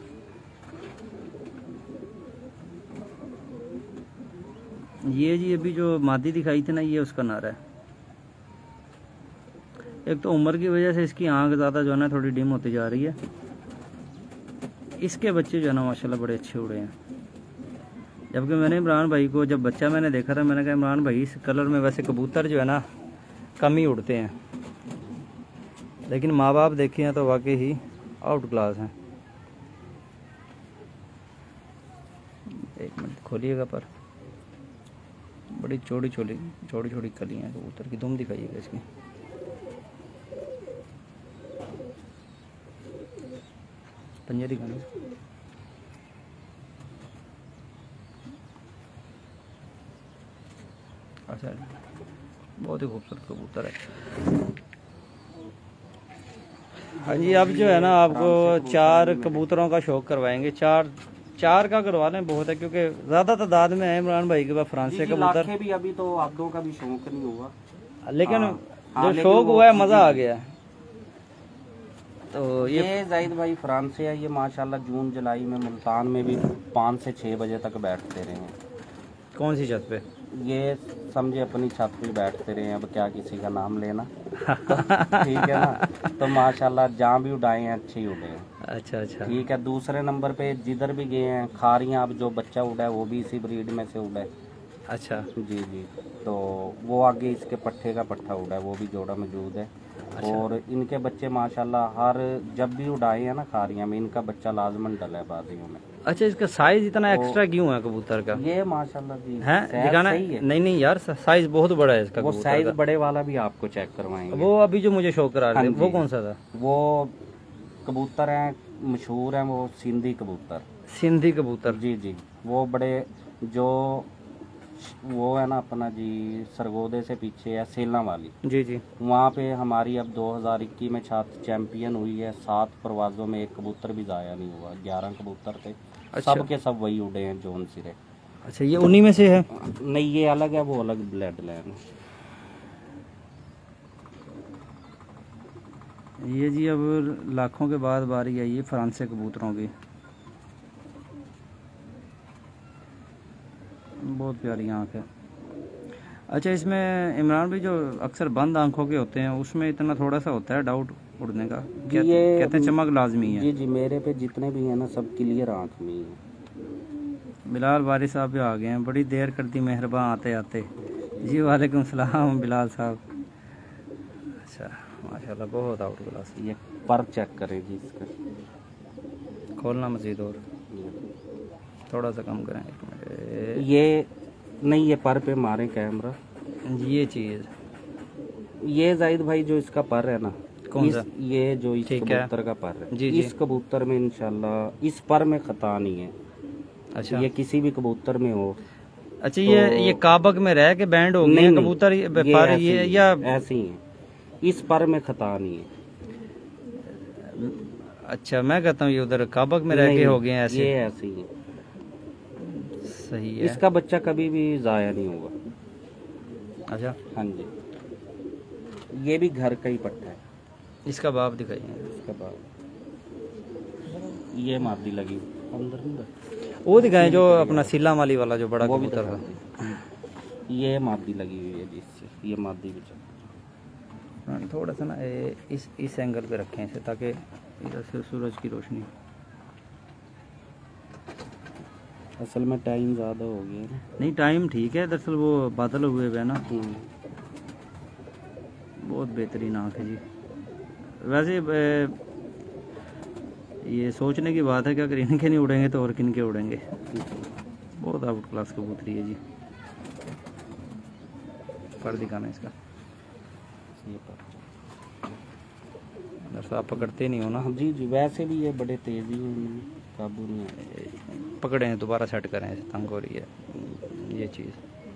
ये जी अभी जो मादी दिखाई थी ना, ये उसका नर है। एक तो उम्र की वजह से इसकी आंख ज़्यादा जो है ना थोड़ी डिम होती जा रही है। इसके बच्चे जो है ना माशाल्लाह बड़े अच्छे उड़े हैं। जबकि मैंने इमरान भाई को जब बच्चा मैंने देखा था, मैंने कहा इमरान भाई इस कलर में वैसे कबूतर जो है ना कम ही उड़ते हैं, लेकिन माँ बाप देखे हैं तो वाकई ही आउट क्लास हैं। एक मिनट खोलिएगा, पर बड़ी छोटी छोटी छोटी छोटी कलियाँ हैं कबूतर की। दुम दिखाइएगा इसकी। पंजे दिखाना। अच्छा, बहुत ही खूबसूरत कबूतर है। हाँ जी, अब जो है ना आपको चार कबूतरों का शौक करवाएंगे। चार चार का करवा लें बहुत है, क्योंकि ज्यादा तादाद में है इमरान भाई के पास फ्रांसे कबूतर भी। अभी तो आधों का भी शौक नहीं हुआ, लेकिन हाँ, जो हाँ, शौक हुआ है मजा आ गया। तो ये, ये जाहिद भाई फ्रांसे है, ये माशाल्लाह जून जुलाई में मुल्तान में भी पाँच से छः बजे तक बैठते रहे हैं। कौन सी छत पे? ये समझे अपनी छत पे बैठते रहे हैं, अब क्या किसी का नाम लेना। तो ठीक है ना, तो माशाल्लाह जहाँ भी उड़ाए हैं अच्छे ही उड़े हैं। अच्छा अच्छा, ठीक है। दूसरे नंबर पे जिधर भी गए हैं खारियाँ, अब जो बच्चा उड़ा है वो भी इसी ब्रीड में से उड़ा है। अच्छा जी जी, तो वो आगे इसके पट्ठे का पट्ठा उड़ा है, वो भी जोड़ा मौजूद है। अच्छा। और इनके बच्चे माशाल्लाह हर जब भी उड़ाए हैं ना खारियाँ में, इनका बच्चा लाजमन डला है बाजियों में। अच्छा, इसका साइज इतना एक्स्ट्रा क्यों है कबूतर का? ये माशाल्लाह जी है दिखाना है। नहीं नहीं यार, साइज बहुत बड़ा है इसका। वो साइज बड़े वाला भी आपको चेक करवाएंगे। वो अभी जो मुझे शौक करा रहे थे वो कौन सा था? वो कबूतर हैं मशहूर हैं, वो सिंधी कबूतर। सिंधी कबूतर? जी जी, वो बड़े जो वो है ना अपना जी सरगोदे से पीछे है सेला वाली। जी जी, वहाँ पे हमारी अब दो हज़ार इक्कीस में छात्र चैंपियन हुई है। सात परवाजों में एक कबूतर भी जाया नहीं हुआ, ग्यारह कबूतर थे। अच्छा। सब के सब वही उड़े हैं जोन सिरे। अच्छा, ये उन्हीं में से है? नहीं, ये अलग है, वो अलग ब्लड लाइन। ये जी अब लाखों के बाद बारी आई है फ्रांसे कबूतरों की। बहुत प्यारी आँख है। अच्छा, इसमें इमरान भाई जो अक्सर बंद आंखों के होते हैं उसमें इतना थोड़ा सा होता है डाउट उड़ने का, क्या ये कहते हैं चमक लाजमी है? जी जी, मेरे पे जितने भी हैं ना सब क्लियर आँख में ही है। बिलाल वारी साहब भी आ गए हैं, बड़ी देर कर दी मेहरबान आते आते। जी वालेकुम सलाम बिलाल साहब। अच्छा माशाल्लाह बहुत आउट क्लास। ये पर चेक करें जी, इसका खोलना मजीद और थोड़ा सा कम करें एक मिनट। ये नहीं, ये पर पे मारे कैमरा। ये चीज़ ये जाहिद भाई जो इसका पर है ना, कौन इस, सा? ये जो इस ठीक है। कबूतर का पर है जी जी। इस कबूतर में इंशाल्लाह इस पर में खता नहीं है। अच्छा, ये किसी भी कबूतर में हो। अच्छा तो ये ये काबक में रह के बैंड हो गए कबूतर ये, ये पर ऐसे ये ही, या ऐसे ही है, इस पर में खता नहीं है। अच्छा मैं कहता हूँ ये उधर काबक में रह के हो गए हैं ऐसे। ये ऐसे ही है। सही है। इसका बच्चा कभी भी जाया नहीं होगा। अच्छा हाँ जी, ये भी घर का ही पट्टा है। इसका बाप दिखाइए। इसका बाप ये मादी लगी अंदर अंदर वो दिखाएं जो अपना सिला माली वाला जो बड़ा वो भी कबूतर था। ये मादी लगी हुई है जिससे ये मादी भी थोड़ा सा ना ए, इस इस एंगल पे रखें इसे ताकि इधर से सूरज की रोशनी। असल में टाइम ज़्यादा हो गया है। नहीं टाइम ठीक है, दरअसल वो बादल हुए हुए ना। बहुत बेहतरीन आँख है जी। वैसे ए, ये सोचने की बात है कि अगर इनके नहीं उड़ेंगे तो और किन के उड़ेंगे। बहुत आउट क्लास कबूतरी है जी। पर दिखाना इसका, ये पर दरअसल आप पकड़ते नहीं हो ना। जी जी, वैसे भी ये बड़े तेजी हैं, काबू नहीं है। पकड़े हैं दोबारा सेट करें, ऐसे तंग हो रही है ये चीज़।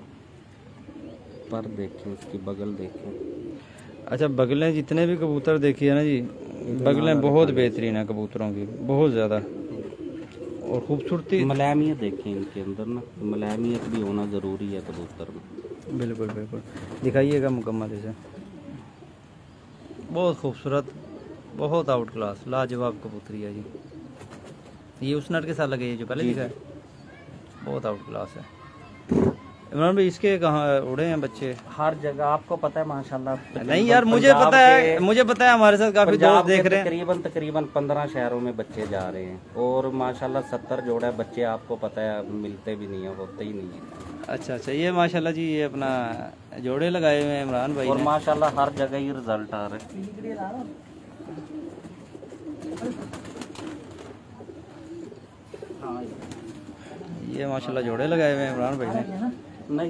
पर देखें, इसकी बगल देखें। अच्छा बगलें जितने भी कबूतर देखिए ना जी, बगलें बहुत बेहतरीन है कबूतरों की, बहुत ज़्यादा। और खूबसूरती मलामियत देखें इनके अंदर ना, मलामियत भी होना ज़रूरी है कबूतर में। बिल्कुल बिल्कुल, दिखाइएगा मुकम्मल इसे। बहुत खूबसूरत, बहुत आउट क्लास लाजवाब कबूतरी है जी। ये उस नट के साथ लगे है जो पहले दिखा है, बहुत आउट क्लास है। इमरान भाई इसके कहाँ उड़े हैं बच्चे? हर जगह आपको पता है माशाल्लाह। नहीं यार मुझे पता है, मुझे पता है, हमारे साथ काफी दोस्त देख रहे हैं। तकरीबन तकरीबन पंद्रह शहरों में बच्चे जा रहे हैं और माशाल्लाह सत्तर जोड़ा बच्चे आपको पता है मिलते भी नहीं है, होते ही नहीं है। अच्छा अच्छा, ये माशाल्लाह जी ये अपना जोड़े लगाए हुए हैं इमरान भाई और माशाल्लाह हर जगह ही रिजल्ट आ रहे हैं। ये माशाल्लाह जोड़े लगाए हुए हैं इमरान भाई ने। नहीं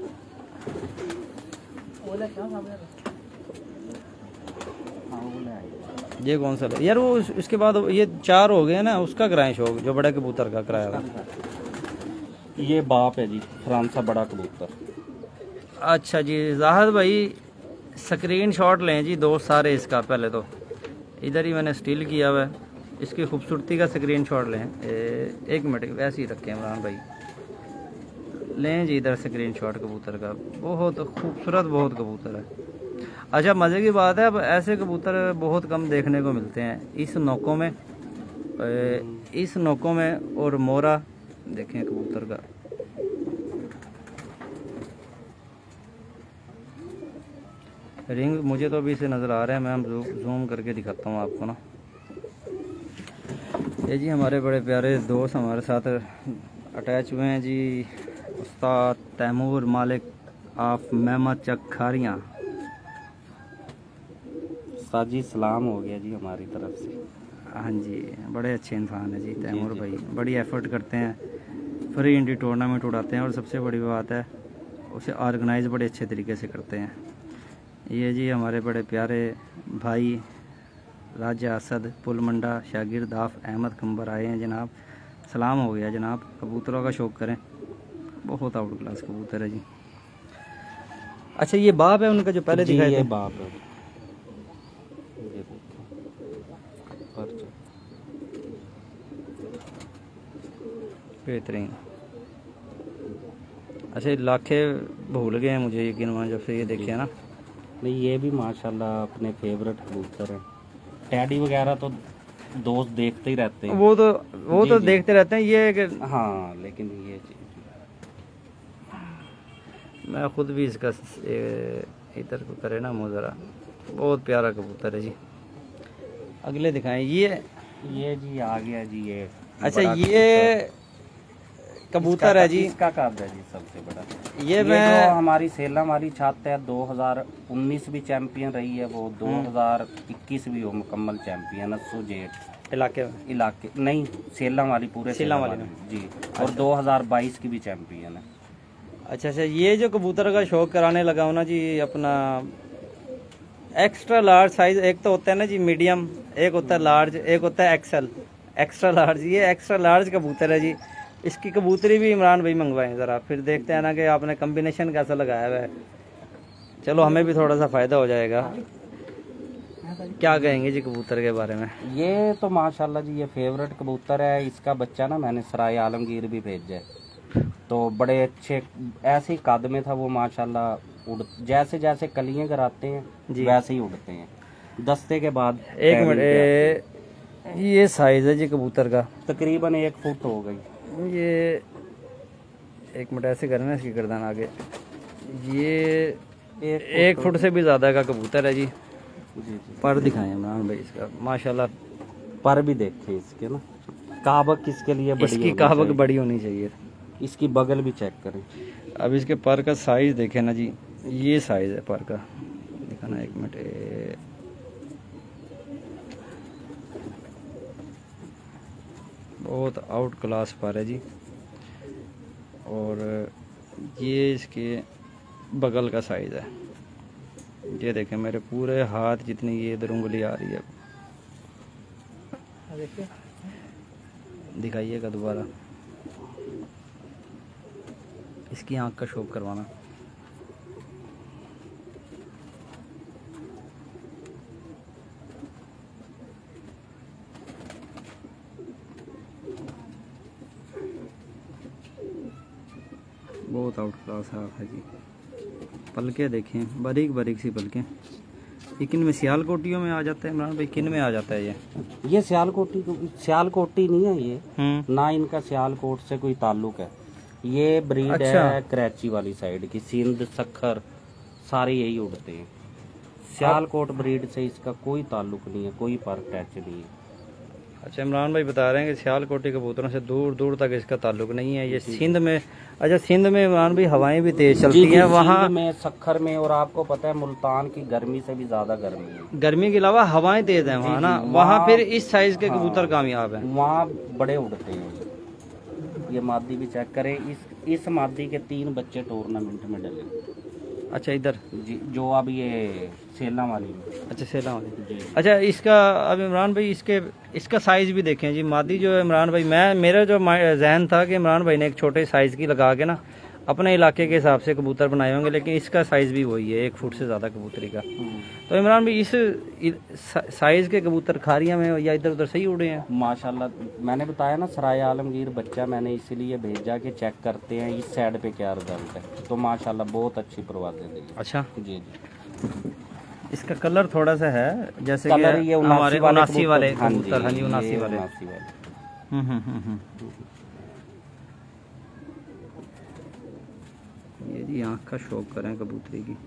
ये कौन सा यार वो इसके बाद ये चार हो गए ना, उसका कराएं शौक जो बड़ा कबूतर का कराया था। ये बाप है जी, फ्रांसा बड़ा कबूतर। अच्छा जी जाहिद भाई स्क्रीन शॉट लें जी दोस्त सारे इसका। पहले तो इधर ही मैंने स्टिल किया हुआ है, इसकी खूबसूरती का स्क्रीन शॉट लें। ए, एक मिनट वैसे ही रखें इमरान भाई, लें जी इधर स्क्रीन शॉट कबूतर का। बहुत खूबसूरत बहुत कबूतर है। अच्छा मज़े की बात है, अब ऐसे कबूतर बहुत कम देखने को मिलते हैं इस नौकों में, इस नौकों में। और मोरा देखें कबूतर का, रिंग मुझे तो अभी से नज़र आ रहा है, मैं हम जूम करके दिखाता हूँ आपको ना। ये जी हमारे बड़े प्यारे दोस्त हमारे साथ अटैच हुए हैं जी, उस्ताद तैमूर मालिक ऑफ मेहमत चक्खारियाँ। साजी सलाम हो गया जी हमारी तरफ से। हाँ जी बड़े अच्छे इंसान है जी तैमूर भाई, बड़ी एफर्ट करते हैं, फ्री इंडी टूर्नामेंट उड़ाते हैं और सबसे बड़ी बात है उसे ऑर्गेनाइज बड़े अच्छे तरीके से करते हैं। ये जी हमारे बड़े प्यारे भाई राजा असद पुलमंडा शागिर्द आफ अहमद कंबर आए हैं जनाब। सलाम हो गया जनाब, कबूतरों का शौक़ करें, बहुत आउट क्लास कबूतर है जी। अच्छा ये बाप है उनका जो पहले दिखाए थे? बाप है, बेहतरीन। अच्छा लाखे भूल गए हैं मुझे यकीन जब से ये देखे ना। नहीं ये भी माशाल्लाह अपने फेवरेट कबूतर हैं। टैडी वगैरह तो दोस्त देखते ही रहते हैं, वो तो वो जी, तो जी। देखते रहते हैं ये कि हाँ, लेकिन ये मैं खुद भी इसका इधर को करे ना मुँह ज़रा, बहुत प्यारा कबूतर है जी। अगले दिखाएं। ये ये जी आ गया जी ये। अच्छा ये कबूतर है जी, इसका कद है जी सबसे बड़ा। ये, ये मैं जो हमारी सेला हमारी छत है दो हज़ार उन्नीस भी चैंपियन रही है, वो दो हज़ार इक्कीस भी हो मुकम्मल चैंपियन अस्सू जेठ इलाके में इलाके नहीं सेला वाली पूरे सेला वाली में जी। और दो हज़ार बाईस की भी चैंपियन है। अच्छा अच्छा, ये जो कबूतर का शौक कराने लगा हूँ ना जी, अपना एक्स्ट्रा लार्ज साइज, एक तो होता है ना जी मीडियम, एक होता है लार्ज, एक होता है एक्सेल, एक्स्ट्रा लार्ज। ये एक्स्ट्रा लार्ज कबूतर है जी। इसकी कबूतरी भी इमरान भाई मंगवाएं ज़रा, फिर देखते हैं ना कि आपने कम्बिनेशन कैसा लगाया हुआ है। चलो हमें भी थोड़ा सा फ़ायदा हो जाएगा। क्या कहेंगे जी कबूतर के बारे में? ये तो माशाल्लाह जी ये फेवरेट कबूतर है। इसका बच्चा ना मैंने सराय आलमगीर भी भेजा है, तो बड़े अच्छे ऐसे ही कद में था वो माशाल्लाह। उड़ जैसे जैसे कलियां कराते हैं वैसे ही उड़ते हैं। दस्ते के बाद एक मिनट, ये साइज है जी कबूतर का तकरीबन एक फुट हो गई। ये एक मिनट ऐसे करना इसकी गर्दन आगे। ये एक, एक फुट से भी ज़्यादा का कबूतर है जी। जी जी। पर दिखाएं इमरान भाई इसका माशाल्लाह, पर भी देखे इसके ना, काबक किसके लिए बड़ी, इसकी काबक बड़ी होनी चाहिए। इसकी बगल भी चेक करें। अब इसके पर का साइज देखें ना जी, ये साइज है पर का, दिखाना एक मिनट। बहुत आउट क्लास पर है जी। और ये इसके बगल का साइज है, ये देखें मेरे पूरे हाथ जितनी ये इधर उंगली आ रही है। देखिए, दिखाइएगा दोबारा। इसकी आंख का शौक करवाना। बहुत आउट क्लास है जी। पलके देखें, बारीक बारीक सी पलकें। ये किन में सियालकोटियों में आ जाता है इमरान भाई, किन में आ जाता है ये? ये सियालकोटी सियालकोटी नहीं है ये, ना इनका सियालकोट से कोई ताल्लुक है। ये ब्रीड अच्छा। है कराची वाली साइड की, सिंध सखर सारे यही उड़ते हैं। सियालकोट ब्रीड से इसका कोई ताल्लुक नहीं है, कोई पर टच नहीं है। अच्छा, इमरान भाई बता रहे हैं कि सियालकोटी कबूतरों से दूर दूर तक इसका ताल्लुक नहीं है। ये सिंध में, अच्छा सिंध में इमरान भाई हवाएं भी तेज चलती हैं वहाँ में, सखर में। और आपको पता है मुल्तान की गर्मी से भी ज्यादा गर्मी है, गर्मी के अलावा हवाएं तेज हैं वहाँ ना, वहाँ फिर इस साइज के कबूतर कामयाब हैं, वहाँ बड़े उड़ते हैं। ये मादी भी चेक करें, इस इस मादी के तीन बच्चे टूर्नामेंट में डले। अच्छा इधर जी, जो अब ये सेला वाली में। अच्छा सेला वाली। अच्छा इसका अब इमरान भाई इसके इसका साइज भी देखें जी। मादी जो है इमरान भाई, मैं मेरा जो जहन था कि इमरान भाई ने एक छोटे साइज की लगा के ना अपने इलाके के हिसाब से कबूतर बनाए होंगे, लेकिन इसका साइज भी वही है, एक फुट से ज़्यादा कबूतरी का। तो इमरान भाई इस साइज के कबूतर खारिया में या इधर उधर सही उड़े हैं माशाल्लाह। मैंने बताया ना सराय आलमगीर बच्चा मैंने इसीलिए भेजा कि चेक करते हैं इस साइड पे क्या रिजल्ट है। तो माशाल्लाह बहुत अच्छी परवाज़ें दी। अच्छा जी जी। इसका कलर थोड़ा सा है जैसे कलर ये हमारे उनासी वाले हाँ कबूतर। हाँ जी, उनासी वाले। हम्म हम्म हम्म ये जी आँख का शौक करें कबूतरी की।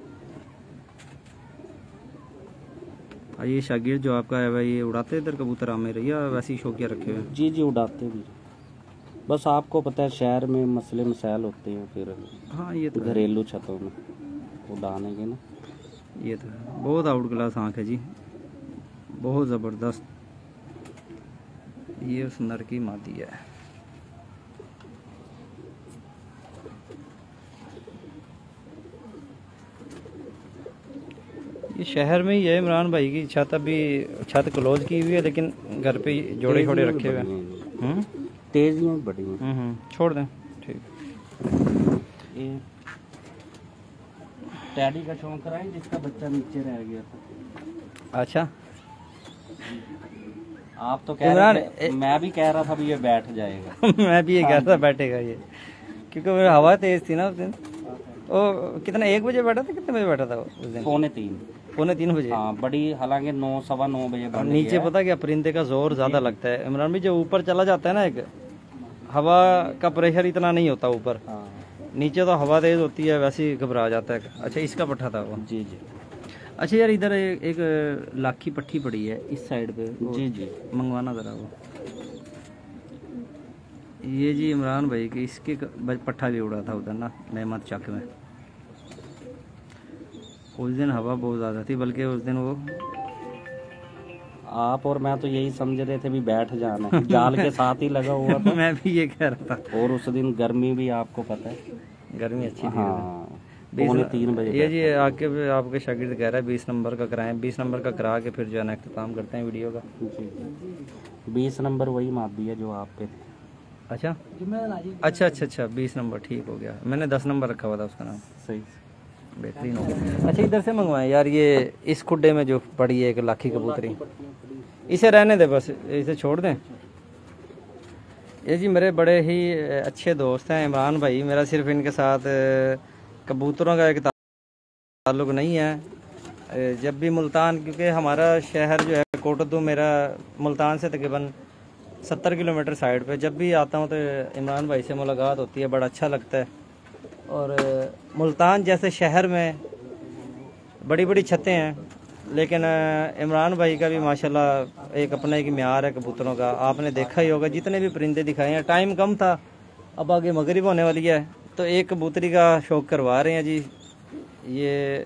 और ये शागिर्द जो आपका है भाई, ये उड़ाते इधर कबूतर आमेर या वैसे ही शौकिया रखे हुए? जी जी उड़ाते भी, बस आपको पता है शहर में मसले मसाइल होते हैं, फिर हाँ ये तो घरेलू छतों में उड़ाने के ना। ये तो है, बहुत आउट क्लास आँख है जी, बहुत ज़बरदस्त। ये उस नर की मादी है। ये शहर में ही है इमरान भाई की छत, अभी छत क्लोज की हुई है, लेकिन घर पे जोड़े छोड़े रखे हुए हैं। तेजियां बड़ी हैं। छोड़ दें, ठीक। ये टैडी का शौक कराएं जिसका बच्चा नीचे रह गया था। अच्छा, आप तो कह रहे थे, मैं भी कह रहा था भी ये बैठ जाएगा। मैं भी ये कह रहा था बैठेगा ये, क्योंकि मेरी हवा तेज थी ना उस दिन। ओ कितना, एक बजे बैठा था? कितने बजे बैठा था उस दिन? पौने तीन पौने तीन बजे। हाँ, बड़ी हालांकि नौ सवा नौ बजे बन नीचे पता क्या परिंदे का जोर ज्यादा लगता है इमरान भाई, जो ऊपर चला जाता है ना, एक हवा का प्रेशर इतना नहीं होता ऊपर। हाँ। नीचे तो हवा तेज होती है, वैसे ही घबरा जाता है। अच्छा इसका पट्ठा था वो? जी जी। अच्छा यार इधर एक, एक लाखी पट्टी पड़ी है इस साइड पे। जी जी मंगवाना ज़रा वो। ये जी इमरान भाई की इसके पट्ठा भी उड़ा था उधर ना नेमत चक में। उस दिन हवा बहुत ज़्यादा थी, बल्कि उस दिन वो आप और मैं तो यही समझ रहे थे भी बैठ जाना है, जाल के साथ ही लगा हुआ था। मैं भी ये कह रहा था। और उस दिन गर्मी भी आपको पता है, गर्मी अच्छी थी। हाँ पौने तीन बजे। ये जी आके आपके शागिर्द कह रहा है बीस नंबर का कराएं, बीस नंबर का करा के फिर जो है ना इख्तिताम करते हैं वीडियो का। जी बीस नंबर वही मापी है जो आप पे। अच्छा अच्छा अच्छा अच्छा बीस नंबर ठीक हो गया, मैंने दस नंबर रखा हुआ था उसका नाम। सही बेहतरीन हो गया। अच्छा इधर से मंगवाएं यार, ये इस खुड्डे में जो पड़ी है एक लाखी कबूतरी, इसे रहने दे बस, इसे छोड़ दें। ये जी मेरे बड़े ही अच्छे दोस्त हैं इमरान भाई, मेरा सिर्फ इनके साथ कबूतरों का एक ताल्लुक़ नहीं है। जब भी मुल्तान, क्योंकि हमारा शहर जो है कोटद्दू मेरा मुल्तान से तकरीबन सत्तर किलोमीटर साइड पे, जब भी आता हूँ तो इमरान भाई से मुलाकात होती है, बड़ा अच्छा लगता है। और मुल्तान जैसे शहर में बड़ी बड़ी छतें हैं, लेकिन इमरान भाई का भी माशाल्लाह एक अपना एक म्यार है कबूतरों का। आपने देखा ही होगा जितने भी परिंदे दिखाए हैं। टाइम कम था, अब आगे मगरिब होने वाली है, तो एक कबूतरी का शौक करवा रहे हैं जी। ये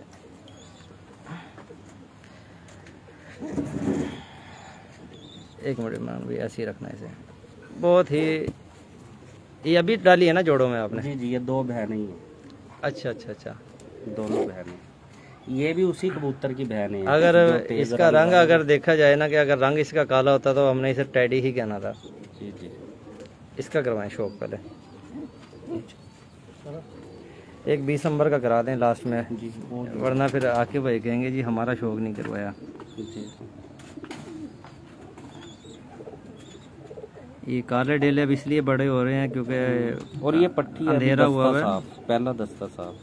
एक मिनट इमरान भाई ऐसे ही रखना इसे, बहुत ही। ये अभी डाली है ना जोड़ों में आपने? जी जी ये दो बहनें ही हैं। अच्छा अच्छा अच्छा दोनों बहनें, ये भी उसी कबूतर की बहन है। अगर इसका रंग अगर देखा जाए ना कि अगर रंग इसका काला होता तो हमने इसे टैडी ही कहना था। जी जी इसका करवाएं शौक पहले, एक बीस नंबर का करा दें लास्ट में जी, वरना फिर आके भाई कहेंगे जी हमारा शौक नहीं करवाया। जी ये काले डेले अब इसलिए बड़े हो रहे हैं क्योंकि और ये पट्टी अंधेरा हुआ है, पहला दस्ता साफ।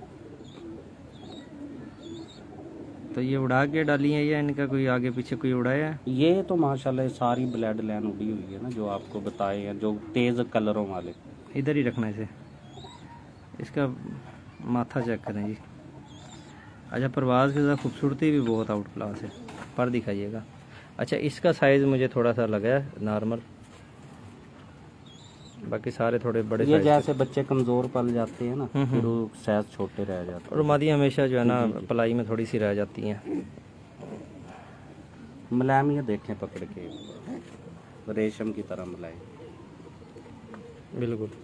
तो ये उड़ा के डाली है या इनका कोई आगे पीछे कोई उड़ाया है? ये तो माशाल्लाह सारी ब्लड लाइन उड़ी हुई है ना, जो आपको बताए हैं, जो तेज कलरों वाले। इधर ही रखना इसे, इसका माथा चेक करें जी। अच्छा परवाज़ की खूबसूरती भी बहुत आउट क्लास है, पर दिखाइएगा। अच्छा इसका साइज़ मुझे थोड़ा सा लगा है नॉर्मल, बाकी सारे थोड़े बड़े। ये जैसे बच्चे कमज़ोर पल जाते हैं ना, फिर वो साइज छोटे रह जाते हैं। और मादी हमेशा जो है ना पलाई में थोड़ी सी रह जाती हैं। मुलायम ये देखें पकड़ के, रेशम की तरह मुलायम, बिल्कुल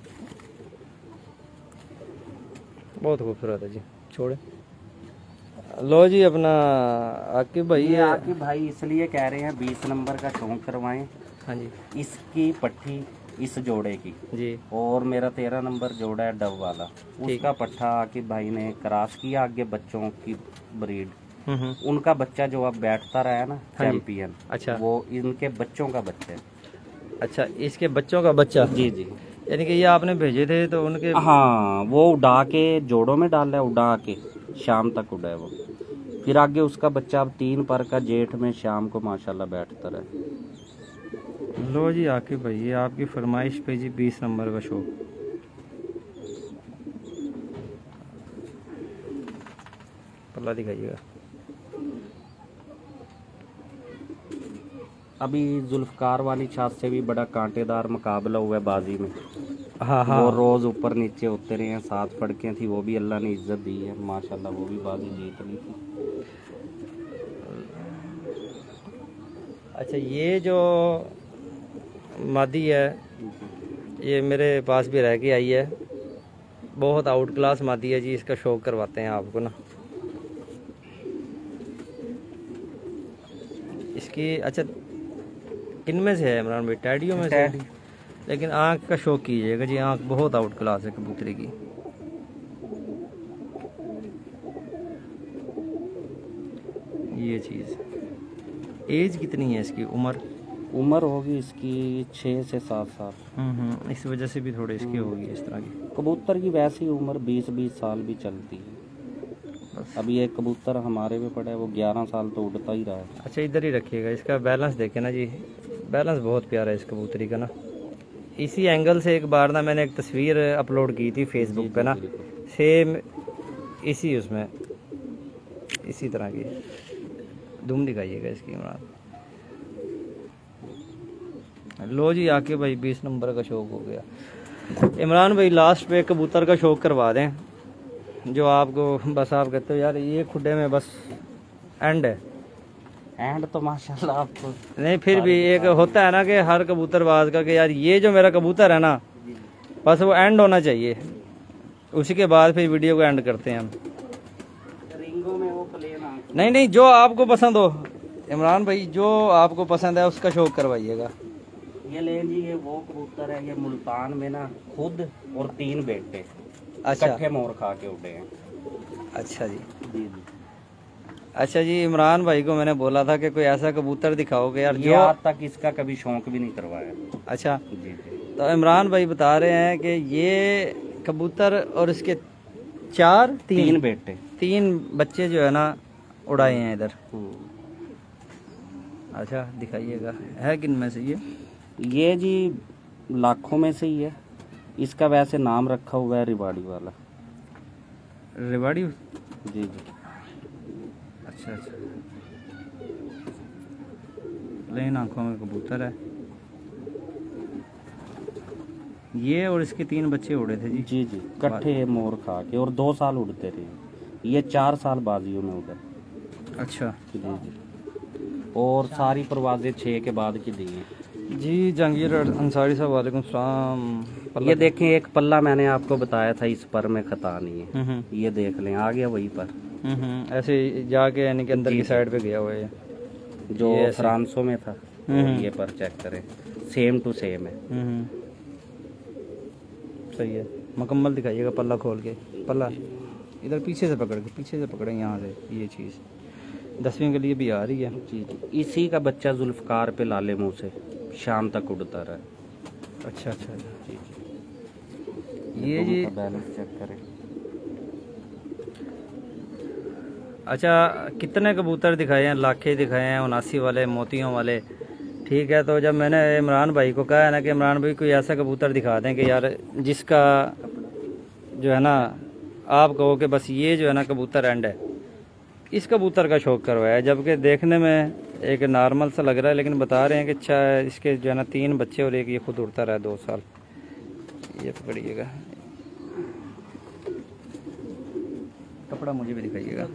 बहुत खूबसूरत है जी। छोड़े लो जी अपना आकिब भाई है। आकिब भाई इसलिए कह रहे हैं बीस नंबर का शौक करवाएं। हाँ जी इसकी पट्टी इस जोड़े की जी, और मेरा तेरह नंबर जोड़ा है डब वाला, उसका पट्ठा आकिब भाई ने क्रॉस किया आगे बच्चों की ब्रीड। उनका बच्चा जो अब बैठता रहा है ना चैंपियन, अच्छा वो इनके बच्चों का बच्चा है। अच्छा इसके बच्चों का बच्चा? जी जी, यानी कि ये आपने भेजे थे तो उनके? हाँ वो उड़ा के जोड़ों में डाला है, उड़ा के शाम तक उड़ा है वो, फिर आगे उसका बच्चा अब तीन पर का जेठ में शाम को माशाल्लाह बैठता रहा। लो जी आकिब भाई ये आपकी फरमाइश पे जी बीस नंबर का शौक। पल्ला दिखाइएगा। अभी जुल्फकार वाली छात से भी बड़ा कांटेदार मुकाबला हुआ है बाजी में। हाँ हाँ वो रोज ऊपर नीचे उतरे हैं, सात फड़कें थी, वो भी अल्लाह ने इज्जत दी है माशाल्लाह, वो भी बाजी जीत ली थी। अच्छा ये जो मादी है ये मेरे पास भी रह के आई है, बहुत आउट क्लास मादी है जी। इसका शौक करवाते हैं आपको ना इसकी। अच्छा किन में से है इमरान भाई? टैडियों में से है, लेकिन आँख का शौक कीजिएगा जी, आँख बहुत आउट क्लास है कबूतरी की। ये चीज़। एज कितनी है इसकी? उम्र उम्र होगी इसकी छः से सात साल। हम्म इस वजह से भी थोड़ी इसकी होगी इस तरह की। कबूतर की वैसी उम्र बीस बीस साल भी चलती है। अभी एक कबूतर हमारे पे पड़ा है, वो ग्यारह साल तो उड़ता ही रहा है। अच्छा इधर ही रखिएगा, इसका बैलेंस देखे ना जी, बैलेंस बहुत प्यारा है इस कबूतरी का ना। इसी एंगल से एक बार ना मैंने एक तस्वीर अपलोड की थी फेसबुक पे ना, सेम इसी उसमें इसी तरह की धूम दिखाइएगा इसकी इमरान। लो जी आके भाई बीस नंबर का शौक हो गया। इमरान भाई लास्ट पे कबूतर का शौक करवा दें जो आपको, बस आप कहते हो यार ये खुडे में बस एंड है। एंड तो माशाल्लाह आपको नहीं, फिर भी एक होता है ना कि हर कबूतरबाज का कि यार ये जो मेरा कबूतर है ना बस वो एंड होना चाहिए, उसी के बाद फिर वीडियो को एंड करते हैं हम। रिंगों में वो प्लेन आंख। नहीं नहीं, जो आपको पसंद हो इमरान भाई, जो आपको पसंद है उसका शौक करवाइएगा। ये ले जी, ये वो कबूतर है, ये मुल्तान में ना खुद और तीन बेटे अच्छा इकट्ठे मोर खा के उड़े हैं। अच्छा जी जी जी। अच्छा जी, इमरान भाई को मैंने बोला था कि कोई ऐसा कबूतर दिखाओगे यार ये जो आज तक इसका कभी शौक भी नहीं करवाया। अच्छा, जी जी। तो इमरान भाई बता रहे हैं कि ये कबूतर और इसके चार तीन, तीन बेटे तीन बच्चे जो है ना उड़ाए हैं इधर। हम्म। अच्छा दिखाइएगा, है किन में से ये? ये जी लाखों में से ही है। इसका वैसे नाम रखा हुआ है रिवाड़ी वाला। रेवाड़ी? जी जी। अच्छा अच्छा, प्लेन आंखों में कबूतर है ये, और इसके तीन बच्चे उड़े थे जी। जी जी, इकट्ठे मोर खा के, और दो साल उड़ते रहे। ये चार साल बाजियों में उड़े। अच्छा जी जी। और सारी परवाजें छः के बाद की दी हैं। जी। जहांगीर अंसारी साहब वालेकुम सलाम। ये देखें, एक पल्ला मैंने आपको बताया था इस पर में खता नहीं है, हम्म ये देख लें आ गया वही पर। हम्म, ऐसे जाके यानी कि अंदर की साइड पे गया हुआ है जो फ्रांसो में था। ये पर चेक करें, सेम टू सेम है। हम्म, सही है। मुकम्मल दिखाइएगा पल्ला खोल के। पल्ला इधर पीछे से पकड़ के, पीछे से पकड़े यहाँ से। ये चीज़ दसवीं के लिए भी आ रही है। जी जी। इसी का बच्चा जुल्फकार पे लाले मुंह से शाम तक उड़ता रहा। अच्छा अच्छा जी जी। ये जी बैलेंस चेक करें। अच्छा, कितने कबूतर दिखाए हैं? लाखे दिखाए हैं, उनासी वाले, मोतियों वाले। ठीक है, तो जब मैंने इमरान भाई को कहा है ना कि इमरान भाई कोई ऐसा कबूतर दिखा दें कि यार जिसका जो है ना आप कहो कि बस ये जो है ना कबूतर एंड है, इस कबूतर का शौक करवाया। जबकि देखने में एक नॉर्मल सा लग रहा है, लेकिन बता रहे हैं कि अच्छा इसके जो है ना तीन बच्चे और एक ये खुद उड़ता रहा दो साल। ये पकड़िएगा, कपड़ा मुझे भी दिखाइएगा।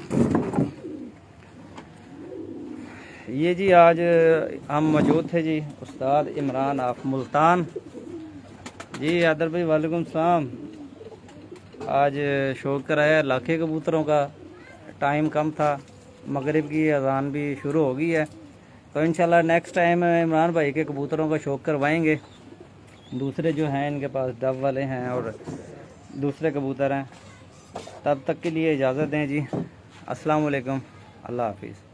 ये जी आज हम मौजूद थे जी उस्ताद इमरान ऑफ मुल्तान जी। आदर भाई वालेकुम सलाम। आज शौक कराया लाखे कबूतरों का। टाइम कम था, मगरिब की अजान भी शुरू हो गई है, तो इंशाल्लाह नेक्स्ट टाइम इमरान भाई के कबूतरों का शौक करवाएंगे। दूसरे जो हैं इनके पास डब वाले हैं और दूसरे कबूतर हैं। तब तक के लिए इजाज़त दें जी। अस्सलाम वालेकुम, अल्लाह हाफिज़।